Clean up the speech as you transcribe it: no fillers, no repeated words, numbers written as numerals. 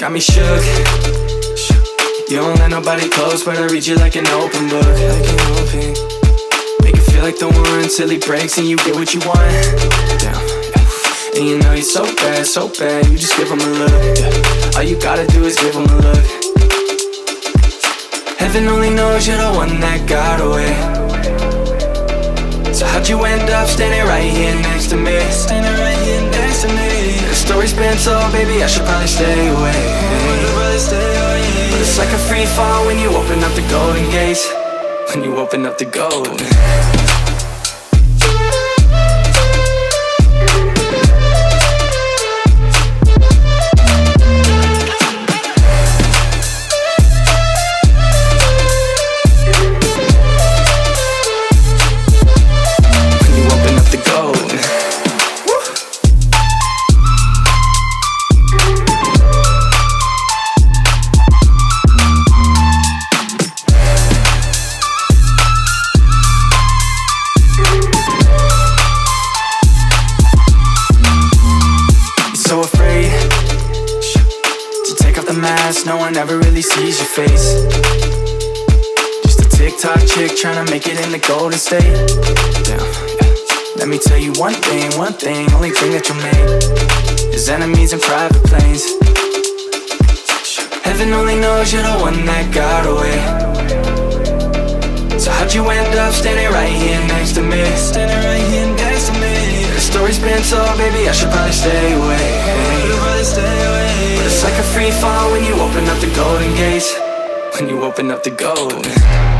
got me shook. You don't let nobody close, but I read you like an open book. Make it feel like the one till he breaks and you get what you want. Damn. And you know you're so bad, you just give him a look. All you gotta do is give him a look. Heaven only knows you're the one that got away. So how'd you end up standing right here next to me? Standing right here next to me. The story's been told, baby, I should probably stay away. But it's like a free fall when you open up the golden gates. When you open up the gold. No one ever really sees your face. Just a TikTok chick tryna make it in the Golden State. Damn. Let me tell you one thing, only thing that you'll make is enemies and private planes. Heaven only knows you're the one that got away. So how'd you end up standing right here next to me? Standing right here next to me. The story's been told, baby, I should probably stay away. But it's like a free fall when you open up the golden gates. When you open up the gold.